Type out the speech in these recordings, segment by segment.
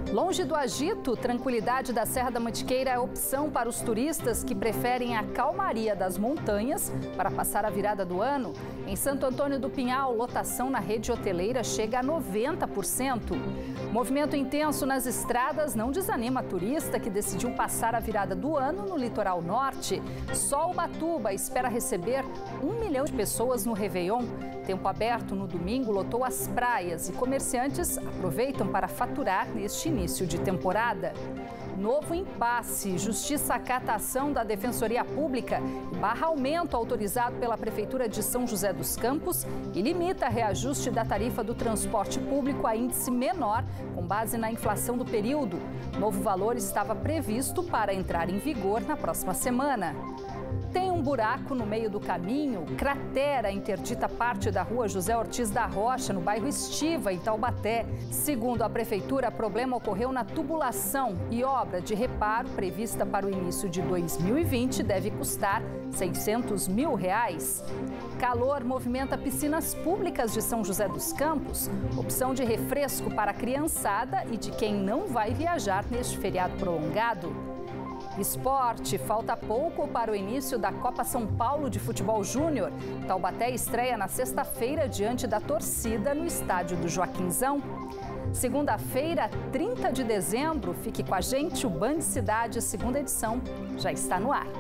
Longe do agito, tranquilidade da Serra da Mantiqueira é opção para os turistas que preferem a calmaria das montanhas para passar a virada do ano. Em Santo Antônio do Pinhal, lotação na rede hoteleira chega a 90%. Movimento intenso nas estradas não desanima turista que decidiu passar a virada do ano no litoral norte. Só Ubatuba espera receber 1 milhão de pessoas no Réveillon. Tempo aberto no domingo lotou as praias e comerciantes aproveitam para faturar neste início de temporada. Novo impasse. Justiça acata a ação da Defensoria Pública e barra aumento autorizado pela Prefeitura de São José dos Campos e limita reajuste da tarifa do transporte público a índice menor, com base na inflação do período. Novo valor estava previsto para entrar em vigor na próxima semana. Tem um buraco no meio do caminho, cratera interdita parte da rua José Ortiz da Rocha, no bairro Estiva, em Taubaté. Segundo a prefeitura, o problema ocorreu na tubulação e obra de reparo prevista para o início de 2020 deve custar R$600 mil. Calor movimenta piscinas públicas de São José dos Campos, opção de refresco para a criançada e de quem não vai viajar neste feriado prolongado. Esporte, falta pouco para o início da Copa São Paulo de Futebol Júnior. Taubaté estreia na sexta-feira diante da torcida no estádio do Joaquinzão. Segunda-feira, 30 de dezembro, fique com a gente, o Band Cidade, segunda edição, já está no ar.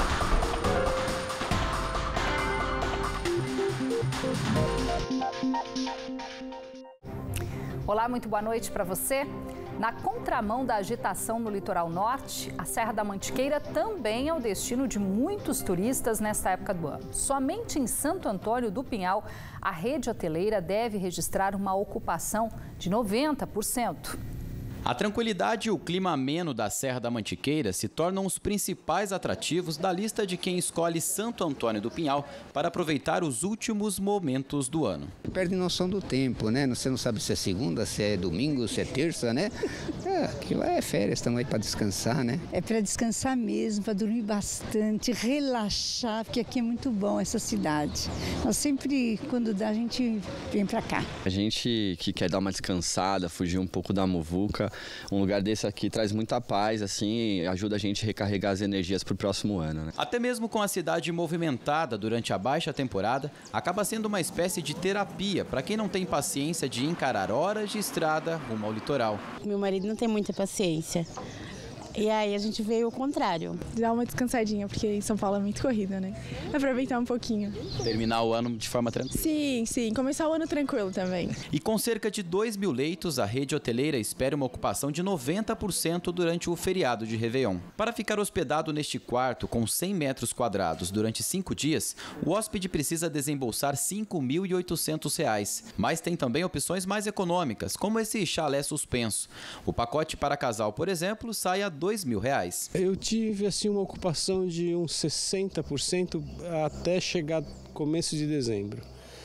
Olá, muito boa noite para você. Na contramão da agitação no litoral norte, a Serra da Mantiqueira também é o destino de muitos turistas nesta época do ano. Somente em Santo Antônio do Pinhal, a rede hoteleira deve registrar uma ocupação de 90%. A tranquilidade e o clima ameno da Serra da Mantiqueira se tornam os principais atrativos da lista de quem escolhe Santo Antônio do Pinhal para aproveitar os últimos momentos do ano. Perde noção do tempo, né? Você não sabe se é segunda, se é domingo, se é terça, né? Aquilo é férias, estamos aí para descansar, né? É para descansar mesmo, para dormir bastante, relaxar, porque aqui é muito bom essa cidade. Nós sempre, quando dá, a gente vem para cá. A gente que quer dar uma descansada, fugir um pouco da muvuca, um lugar desse aqui traz muita paz, assim, ajuda a gente a recarregar as energias para o próximo ano, né? Até mesmo com a cidade movimentada durante a baixa temporada, acaba sendo uma espécie de terapia para quem não tem paciência de encarar horas de estrada rumo ao litoral. Meu marido não tem muita paciência. E aí a gente veio ao contrário. Dar uma descansadinha, porque em São Paulo é muito corrida, né? Aproveitar um pouquinho. Terminar o ano de forma tranquila. Sim. Começar o ano tranquilo também. E com cerca de 2 mil leitos, a rede hoteleira espera uma ocupação de 90% durante o feriado de Réveillon. Para ficar hospedado neste quarto com 100 metros quadrados durante 5 dias, o hóspede precisa desembolsar R$ 5.800. Mas tem também opções mais econômicas, como esse chalé suspenso. O pacote para casal, por exemplo, sai a R$ 2.000. Eu tive assim uma ocupação de uns 60% até chegar começo de dezembro.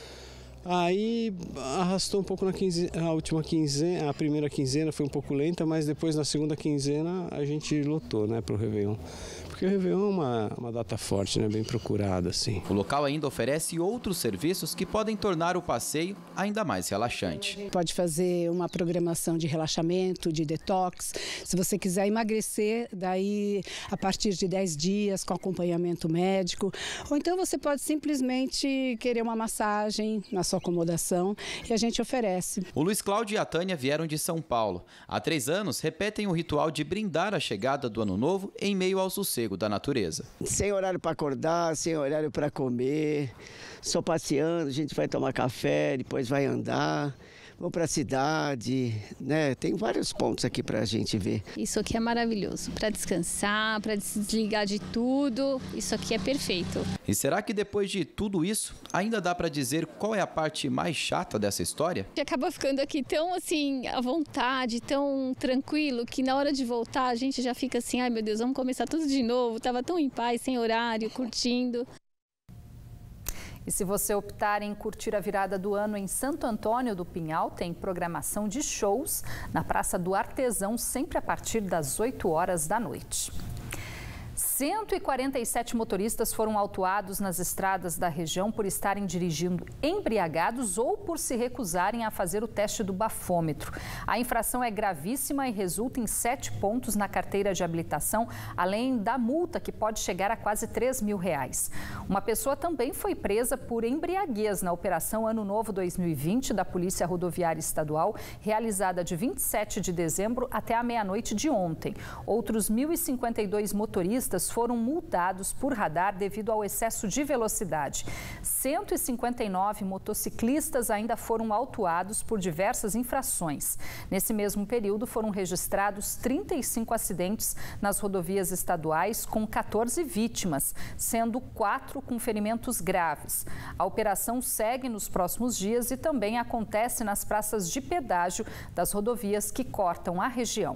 Aí arrastou um pouco a última quinzena, a primeira quinzena foi um pouco lenta, mas depois na segunda quinzena a gente lotou, né, para o Réveillon. Porque o Réveillon é uma data forte, né, bem procurada, assim. O local ainda oferece outros serviços que podem tornar o passeio ainda mais relaxante. Pode fazer uma programação de relaxamento, de detox. Se você quiser emagrecer, daí a partir de 10 dias com acompanhamento médico. Ou então você pode simplesmente querer uma massagem na sua acomodação e a gente oferece. O Luiz Cláudio e a Tânia vieram de São Paulo. Há 3 anos, repetem o ritual de brindar a chegada do Ano Novo em meio ao sossego da natureza. Sem horário para acordar, sem horário para comer, só passeando, a gente vai tomar café, depois vai andar, vamos para a cidade, né? Tem vários pontos aqui para a gente ver. Isso aqui é maravilhoso, para descansar, para desligar de tudo, isso aqui é perfeito. E será que depois de tudo isso, ainda dá para dizer qual é a parte mais chata dessa história? A gente acaba ficando aqui tão assim, à vontade, tão tranquilo, que na hora de voltar a gente já fica assim, ai meu Deus, vamos começar tudo de novo, tava tão em paz, sem horário, curtindo. E se você optar em curtir a virada do ano em Santo Antônio do Pinhal, tem programação de shows na Praça do Artesão, sempre a partir das 8 horas da noite. 147 motoristas foram autuados nas estradas da região por estarem dirigindo embriagados ou por se recusarem a fazer o teste do bafômetro. A infração é gravíssima e resulta em 7 pontos na carteira de habilitação, além da multa, que pode chegar a quase R$3 mil. Uma pessoa também foi presa por embriaguez na Operação Ano Novo 2020 da Polícia Rodoviária Estadual, realizada de 27 de dezembro até a meia-noite de ontem. Outros 1.052 motoristas foram multados por radar devido ao excesso de velocidade. 159 motociclistas ainda foram autuados por diversas infrações. Nesse mesmo período, foram registrados 35 acidentes nas rodovias estaduais, com 14 vítimas, sendo 4 com ferimentos graves. A operação segue nos próximos dias e também acontece nas praças de pedágio das rodovias que cortam a região.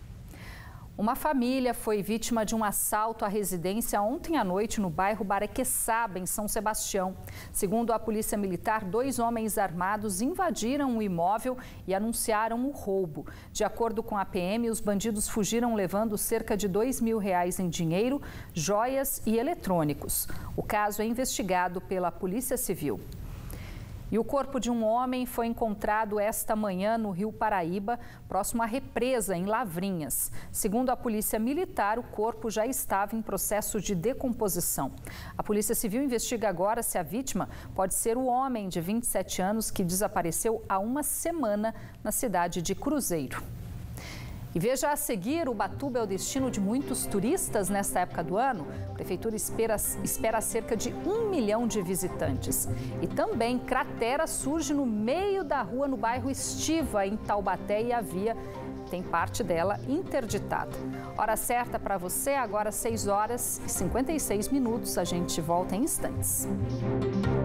Uma família foi vítima de um assalto à residência ontem à noite no bairro Barequeçaba, em São Sebastião. Segundo a Polícia Militar, 2 homens armados invadiram o imóvel e anunciaram o roubo. De acordo com a PM, os bandidos fugiram levando cerca de R$2 mil em dinheiro, joias e eletrônicos. O caso é investigado pela Polícia Civil. E o corpo de um homem foi encontrado esta manhã no Rio Paraíba, próximo à represa, em Lavrinhas. Segundo a Polícia Militar, o corpo já estava em processo de decomposição. A Polícia Civil investiga agora se a vítima pode ser o homem de 27 anos que desapareceu há uma semana na cidade de Cruzeiro. E veja a seguir, Ubatuba é o destino de muitos turistas nesta época do ano. A Prefeitura espera cerca de 1 milhão de visitantes. E também cratera surge no meio da rua no bairro Estiva, em Taubaté, e a via tem parte dela interditada. Hora certa para você, agora 6 horas e 56 minutos. A gente volta em instantes.